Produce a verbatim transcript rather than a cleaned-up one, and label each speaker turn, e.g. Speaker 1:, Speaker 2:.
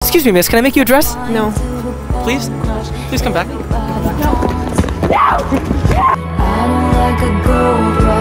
Speaker 1: Excuse me, miss, can I make you a dress?
Speaker 2: No.
Speaker 1: Please? Please come back.
Speaker 3: I don't like a gold rush.